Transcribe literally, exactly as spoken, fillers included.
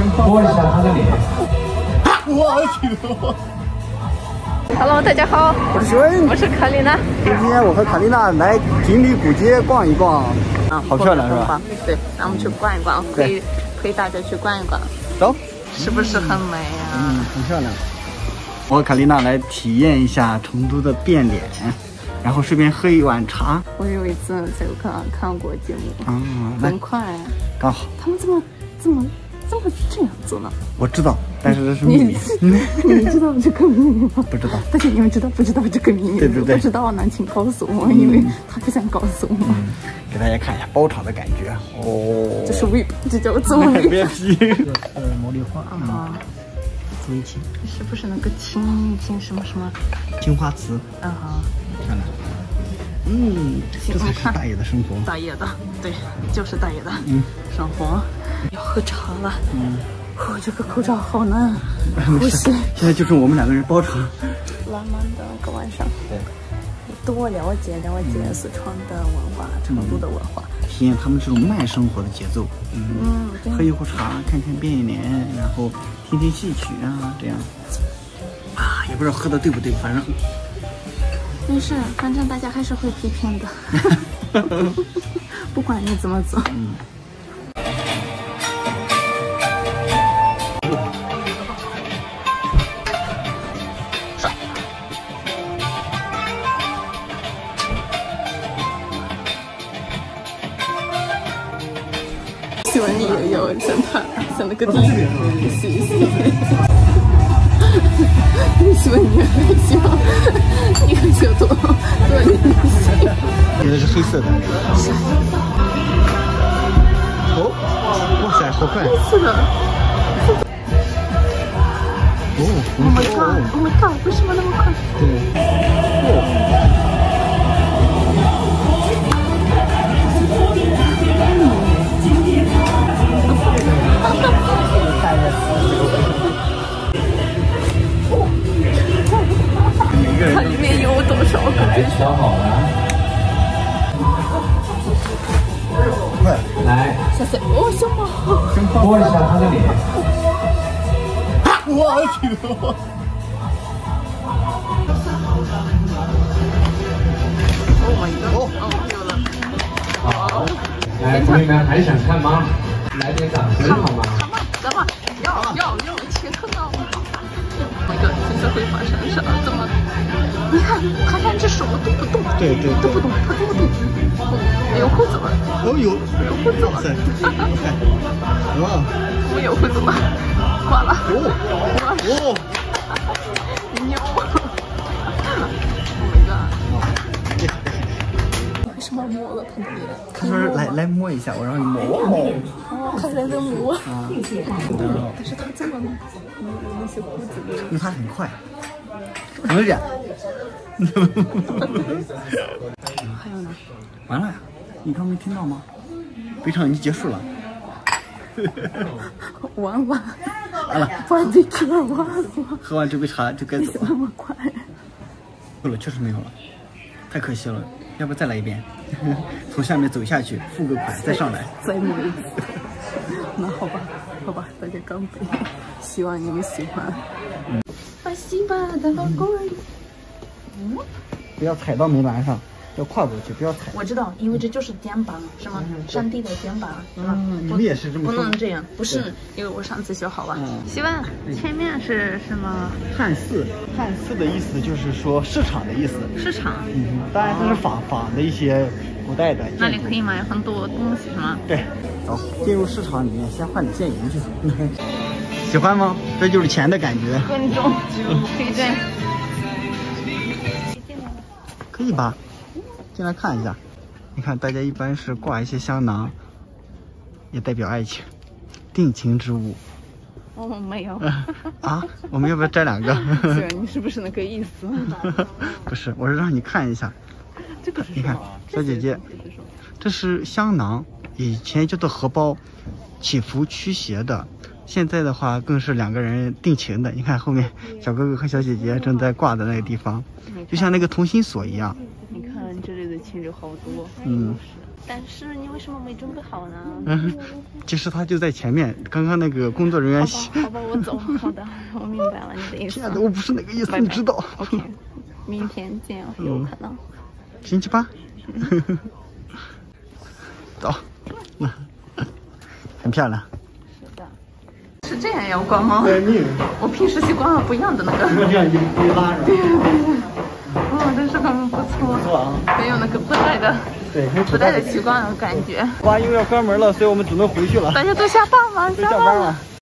摸一下他的脸。 我去 ！Hello， 大家好， 我是孙， 我是卡丽娜。 今天我和卡丽娜来锦里古街逛一逛，啊，好漂亮是吧？ 对，让我们去逛一逛，陪陪大家去逛一逛。 走， 是不是很美啊？ 嗯，很漂亮。我和卡丽娜来体验一下成都的变脸，然后顺便喝一碗茶。 我有一次在看看过节目， 啊， 很快， 刚好。 他们怎么这么这么这样子呢？ 我知道，但是这是秘密。 你知道这个秘密吗？ 不知道。 大家你们知道不知道这个秘密？ 对对对。 不知道呢，请告诉我，因为他不想告诉我。 嗯，给大家看一下包场的感觉。哦， 这是 V I P， 这叫做 V I P。呃，茉莉花啊。注意听， 是不是那个青青什么什么青花瓷？ 嗯好， 看了，嗯，这才是大爷的生活。 大爷的，对，就是大爷的嗯生活。要喝茶了，嗯，哦，这个口罩好难呼吸。 现在就是我们两个人包场， 浪漫的一个晚上。对，多了解了解四川的文化，成都的文化。 体验他们这种慢生活的节奏，嗯，嗯喝一壶茶，看看变脸，然后听听戏曲啊，这样啊，也不知道喝的对不对，反正没事，反正大家还是会批评的，不管你怎么做。嗯。希望你也要像他，像那个电影，谢谢。希望你也希望你很想多多练习。 现在是黑色的。哦，哇塞，好快！ 黑色的。 哦 ！Oh my god! Oh my god! 为什么那么快？ 对。哦。 它里面有多少个？ 调好了， 快来， 小小哦，小猫， 摸一下他的脸。 我去！ 哦 my god！ 哦，有了。 好，来，朋友们还想看吗？来点掌声好吗？ 看嘛，干嘛？要要要，切克闹！那个现在会发生啥？怎么？你看，他两只手都不动， 对对， 都不动，他都不动。没有胡子了。 哦有， 有胡子了。 哇， 我有胡子了，挂了。 哦哦， 牛！Oh my god！为什么摸了他的脸？ 他说来来摸一下，我让你摸摸。 哦，还在这摸。 啊。 但是他这么没有那些胡子。 因为他很快。能忍。 还有呢？ 完了呀！你刚没听到吗？北场已经结束了。 完了。 完了。 完这吃完了。 喝完这杯茶就该走了。 那么快？ 没有了，确实没有了，太可惜了。要不再来一遍？从下面走下去，付个款再上来。 再摸一次。那好吧，好吧，大家干杯！希望你们喜欢。嗯。把西巴的老公。嗯。 不要踩到门栏上，要跨过去，不要踩。 我知道，因为这就是肩膀，是吗？山地的肩膀，是吗？ 你们也是这么说。 不能这样，不是，因为我上次学好了。希望前面是什么？ 汉寺，汉寺的意思就是说市场的意思。 市场。 嗯，当然它是仿仿的一些古代的。 那里可以买很多东西，是吗？ 对，走，进入市场里面先换点现银去。喜欢吗？这就是钱的感觉。 很重，可以这样。 可以吧？进来看一下。你看，大家一般是挂一些香囊，也代表爱情，定情之物。 哦，没有。 啊？我们要不要摘两个？ 你是不是那个意思？ 不是，我是让你看一下。 这个是你看，小姐姐，这是香囊，以前叫做荷包，祈福驱邪的。现在的话更是两个人定情的。你看后面小哥哥和小姐姐正在挂的那个地方，就像那个同心锁一样。 你看这里的情侣好多。 嗯。 但是你为什么没准备好呢？ 嗯，其实他就在前面。刚刚那个工作人员。 好吧，好吧，我走。好的，我明白了你的意思。 亲爱的，我不是那个意思，你知道。 OK， 明天见，有可能。 星期八。走。很漂亮。 是的。是这样要关吗？ 对，你。 我平时习惯了不一样的那个。 这样一一拉着。 对对对。哦，但是很不错。不错啊。没有那个不带的。对，不带的习惯了感觉。 哇，因为要关门了，所以我们只能回去了。 大家都下班了， 下班了。